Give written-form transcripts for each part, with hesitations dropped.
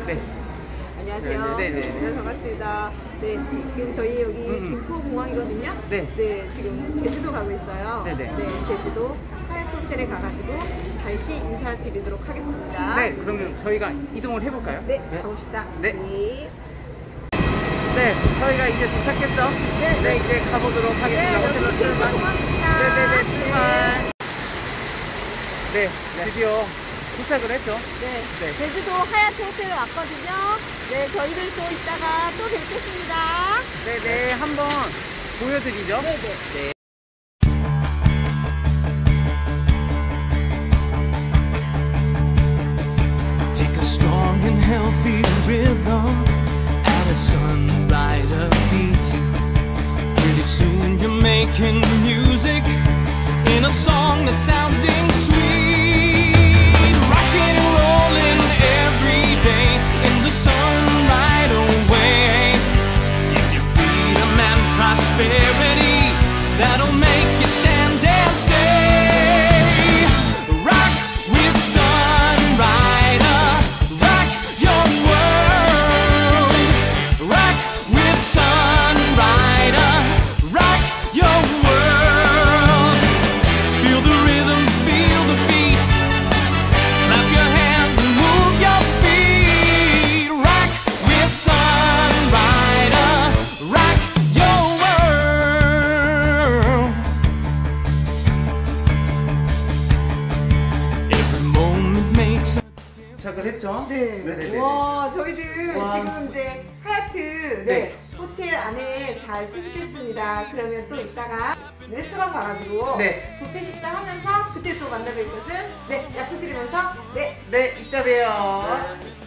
네. 안녕하세요. 네, 반갑습니다. 네, 지금 저희 여기 김포공항이거든요. 네. 네, 지금 제주도 가고 있어요. 네네. 네, 제주도 하얏트 호텔에 가가지고 다시 인사드리도록 하겠습니다. 네, 그러면 저희가 이동을 해볼까요? 네, 가봅시다. 네. 네. 네, 저희가 이제 도착했죠? 네. 네, 이제 가보도록 하겠습니다. 네, 호텔로 여기 출발. 제주공항입니다. 네네네, 출발. 네, 드디어 도착을 했죠? 네. 네. 제주도 하얏트 호텔에 왔거든요. 네, 저희들 또 이따가 또 뵙겠습니다. 네네, 한번 보여드리죠? 네네. 네. Take a strong and healthy rhythm at a Sunrider beat. Pretty soon you're making music in a song that's sounding sweet. Rocking and rolling every day in the Sunrider way. Gives you freedom and prosperity that'll make you stand and say, rock with Sunrider, rock your world. Rock with Sunrider, rock your world. Feel the rhythm, feel the beat. Clap your hands and move your feet. Rock with Sunrider, rock your world. Every moment makes a 도착을 했죠? 네. 네네네. 와, 저희들 와. 지금 이제 하얏트 네. 호텔 안에 잘 투숙했습니다. 그러면 또 이따가 레스토랑 가가지고 네. 뷔페 식사하면서 그때 또 만나뵐 것은 약속드리면서 네, 이따 봬요.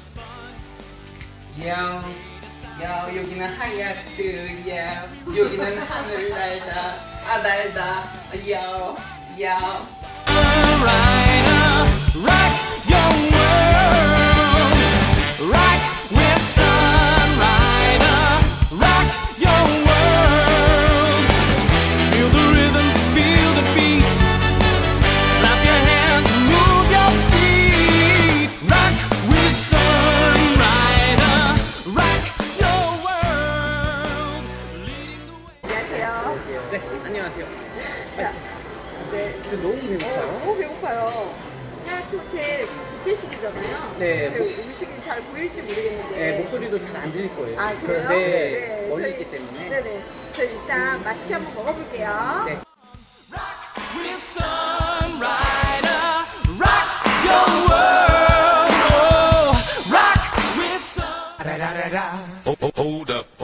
야, 여기는 하얏트야. 여기는 하늘 날다, 날다. 야. Sunrider, rock your world. Rock with Sunrider, rock your world. Feel the rhythm, feel the beat. Clap your hands, move your feet. Rock with Sunrider, rock your world. Leading the way. 안녕하세요. 네, 안녕하세요. 자, 네. 저 너무 배고파요. 너무 배고파요. 하얏트 호텔 뷔페식이잖아요. 네. 저희 음식이 잘 보일지 모르겠는데. 네, 목소리도 잘 안 들릴 거예요. 아, 그래요? 네, 멀리 저희- 있기 때문에. 네네. 저희 일단 맛있게 한번 먹어볼게요. 네. With Sunrider, rock your world. Oh, rock with Sun. Hold up.